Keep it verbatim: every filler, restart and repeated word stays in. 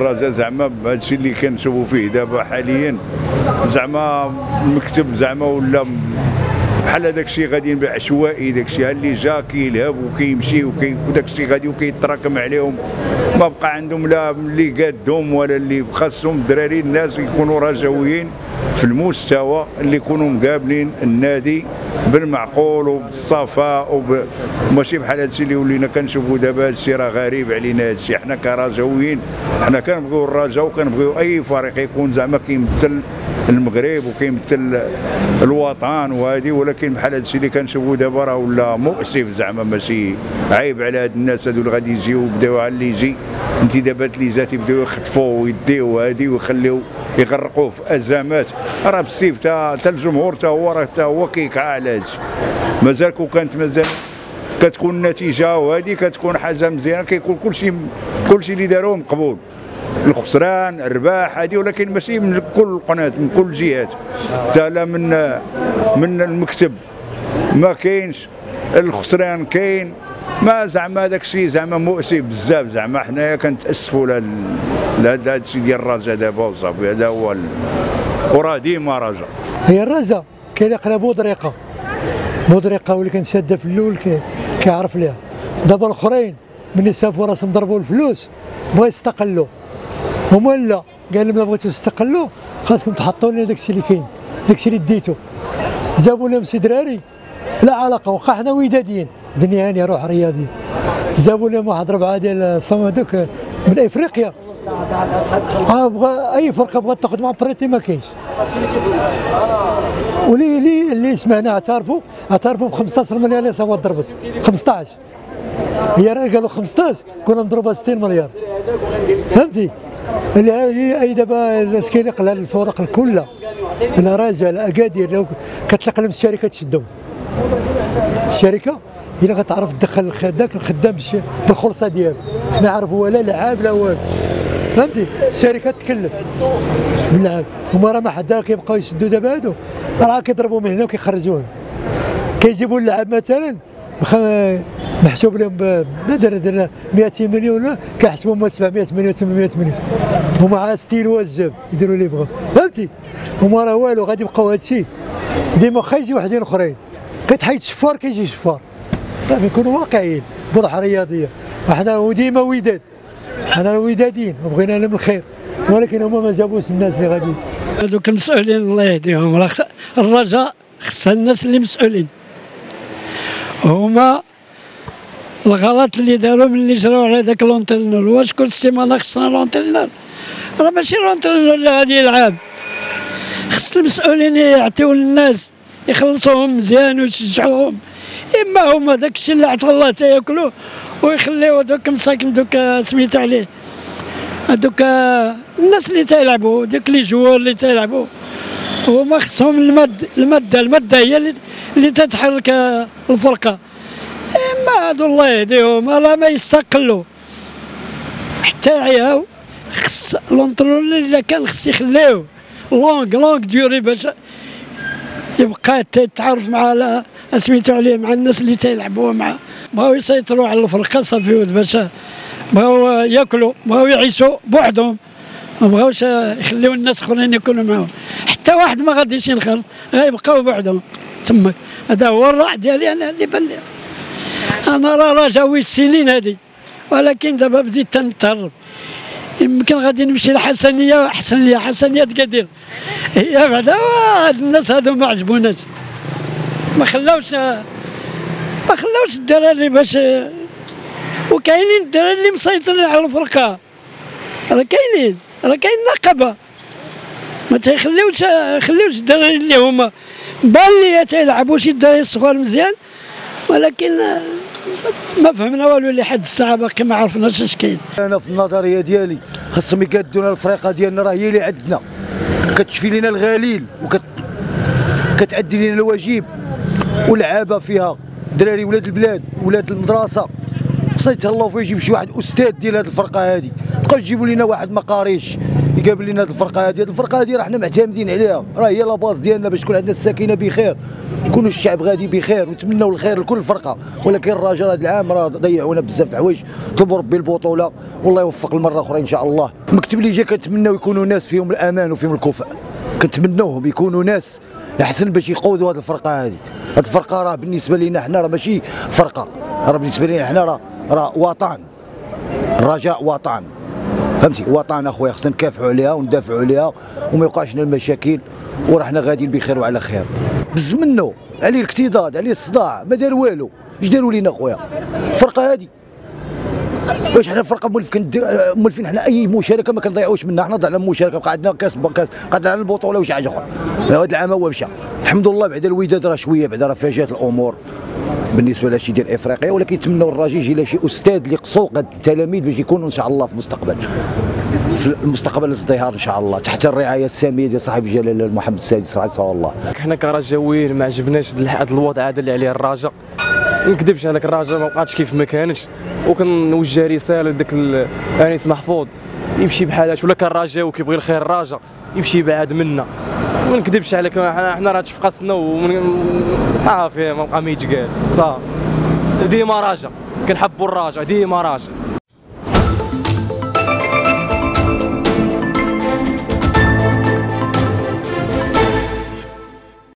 الرجاء زعما هادشي اللي كنشوفوا فيه دابا حاليا، زعما المكتب زعما ولا بحال هذاك الشيء غادي بعشوائي، داك الشيء اللي جا كيلهب وكيمشي وداك الشيء غادي وكيتراكم عليهم، ما بقى عندهم لا اللي قادهم ولا اللي خاصهم. الدراري الناس يكونوا رجويين في المستوى، اللي يكونوا مقابلين النادي بالمعقول وبالصفاء وب... ماشي بحال هادشي اللي ولينا كنشوفوا دابا. هادشي راه غريب علينا هادشي. حنا كرجاويين حنا كنبغيو الرجاء وكنبغيو اي فريق يكون زعما كيمثل المغرب وكيمثل الوطن وهذه، ولكن بحال هادشي اللي كنشوفوا دابا راه ولا مؤسف زعما. ماشي عيب على هاد الناس هادو اللي غادي يجيو بداو على اللي يجي انتدابات اللي جات يبداو يخطفوا ويديو هادي ويخليو يغرقوه في ازمات. راه بالسيف تا الجمهور تا هو راه تا هو كيكعى على هادشي. مازال كون كانت مازال كتكون النتيجه وهذه كتكون حاجه مزيانه، كيكون كلشي كلشي اللي داروه مقبول، الخسران الرباح هذه، ولكن ماشي من كل قناه من كل الجهات. حتى لا من من المكتب ما كاينش، الخسران كاين، ما زعما داك الشيء زعما مؤسف بزاف. زعما حنايا كنتاسفوا لهذا الشيء ديال الرجاء دابا وصافي. هذا هو وراه ديما رجاء. هي الرجاء كيلقى بودريقه بودريقه واللي كان شاده في الاول كيعرف ليها. دابا الاخرين ملي شافوا راسهم ضربوا الفلوس بغاو يستقلوا، هما لا قال لهم لا بغيتو تستقلوا خاصكم تحطوا لنا داكشي اللي كاين، داكشي اللي ديتو. جابوا لهم شي دراري لا علاقه، واخا حنا وداديين الدنيا هانيه روح رياضي. جابوا لهم واحد ربعه ديال صمدوك من افريقيا، بغا اي فرقه بغات تاخذ مع بريتي ما كاينش. واللي اللي اللي سمعنا اعترفوا اعترفوا ب خمسطاش مليار اللي صافا ضربت خمسطاش. هي راه قالوا خمسطاش كنا مضروبه ستين مليار، فهمتي؟ اللي هي اي دابا الاسكيريق الفرق الكل انا راجل اكادير لو كتلق لهم الشركه تشدهم. الشركه هي اللي غتعرف تدخل ذاك الخدام بالخلصه ديالو، ما يعرفوا لا لعاب لا والو، فهمتي؟ الشركه تكلف باللعاب. هما راه ما حدا كيبقاو يشدوا دابا هادو راه كيضربوا من هنا وكيخرجوهم. كيجيبوا اللعاب مثلا محسوب لهم بدر درنا مئتين مليون، كيحسبوهم سبعمئة مليون ثمانمئة مليون. هما عا ستيل والزاب يديروا اللي يبغوا، فهمتي؟ هما راه والو غادي يبقاو هادشي ديما. واخا يجي وحدين اخرين كتحيد شفار كيجي شفار، راه يكونوا واقعيين بروح رياضيه. وحنا وديما وداد، حنا ودادين وبغينا لهم الخير، ولكن هما ما جابوش الناس اللي غادي. هذوك المسؤولين الله يهديهم، الرجاء خصها الناس اللي مسؤولين. هما الغلط اللي داروا ملي جراو على داك لونترينور. واش كل سيمانه خصنا لونترينور؟ راه ماشي لونترينور اللي غادي يلعب. خص المسؤولين يعطيو للناس يخلصوهم مزيان ويشجعوهم. اما هما داك الشيء اللي عطا الله تياكلوه ويخليو دوك مساكن دوك سميت عليه هذوك الناس اللي تيلعبوا ديك لي جوار اللي تيلعبوا، هما خصهم المد الماده الماده هي اللي اللي تتحرك الفرقه. اما هادو الله يهديهم راه ما يستقلوا حتى يعياو. خص لونترونور الا كان خص يخليوه لونغ لونغ ديوري باش يبقى يتعرف مع سميتو عليه مع الناس اللي تيلعبوا معاه. بغاو يسيطروا على الفرقه صافي باش بغاو ياكلوا، بغاو يعيشوا بوحدهم، ما بغاوش يخليو الناس اخرين يكونوا معاهم. حتى واحد ما غاديش ينخرط، غيبقاو بوحدهم تماك. هذا هو الراي ديالي انا اللي بان لي. انا راه رجاوي السنين هذه، ولكن دابا بديت تنتهرب. يمكن غادي نمشي لحسنيه، احسن لي حسنيه تقدير. هي بعدا الناس هادو ما عجبوناش، ما خلاوش ما خلاوش الدراري باش. وكاينين الدراري اللي مسيطرين على الفرقه، راه كاينين، راه كاين نقابه ما تيخليوش يخليوش الدراري اللي هما بان لي تيلعبوا شي الدراري الصغار مزيان، ولكن ما فهمنا والو لحد الساعه باقي ما عرفناش اش كاين. انا في النظريه ديالي خاصهم يقادونا الفريقه ديالنا، راه هي اللي عندنا كتشفي لنا الغليل وكت كتأدي لنا الواجب، ولعابه فيها دراري ولاد البلاد ولاد المدرسه. خصنا يتهلاو فيه يجيب شي واحد استاذ ديال هذه الفرقه هذه، بقاو يجيبوا لنا واحد ما قاريش يقابل لنا هذه الفرقه هذه، هذه الفرقه هذه راه حنا معتمدين عليها، راه هي لا باز ديالنا باش تكون عندنا الساكنه بخير، يكونوا الشعب غادي بخير، ونتمنوا الخير لكل الفرقه. ولكن الرجاء هذا العام راه ضيعونا بزاف د الحوايج، طلبوا ربي البطوله والله يوفق المره اخرى ان شاء الله. المكتب اللي جا كنتمناو يكونوا ناس فيهم الامان وفيهم الكفء، كنتمناوهم يكونوا ناس احسن باش يقودوا هذه الفرقه هذه. هذه الفرقه راه بالنسبه لنا حنا راه ماشي فرقه، راه بالنسبه لنا حنا راه راه وطن، الرجاء وطن، فهمتي؟ وطن اخويا، خصنا نكافحوا عليها وندافعوا عليها وما يوقعش لنا المشاكل، وراه حنا غاديين بخير وعلى خير. بز منه عليه الاكتضاد، عليه الصداع، ما دار والو، اش داروا لينا اخويا؟ الفرقه هذه واش حنا الفرقه مولفين مولفين حنا اي مشاركه ما كنضيعوش منها، حنا ضعنا المشاركه، بقى عندنا كاس كاس قعد على البطوله وشي حاجه اخرى. هذا العام هو مشى الحمد لله، بعد الوداد راه شويه بعد راه فاجات الامور بالنسبه لهادشي ديال افريقيا، ولكن نتمنوا الراجل يجي له شي استاذ اللي يقصوا هاد التلاميذ باش يكونوا ان شاء الله في المستقبل، في المستقبل الازدهار ان شاء الله تحت الرعايه الساميه ديال صاحب الجلاله محمد السادس رحمه الله. حنا كرجاويين ما عجبناش هذا الوضع هذا اللي عليه الرجاء، ما نكذبش عليك، الرجاء ما بقاتش كيف ما كانتش، وكنوجه رساله لذاك انيس محفوظ يمشي بحال هادشي، ولا كان رجاوي كيبغي الخير الرجاء يمشي يبعد منا، ما نكذبش عليك، حنا راه تفقسنا وصافي ما بقى ما يتقال صافي. ديما رجاء كنحبوا الرجاء، ديما رجاء.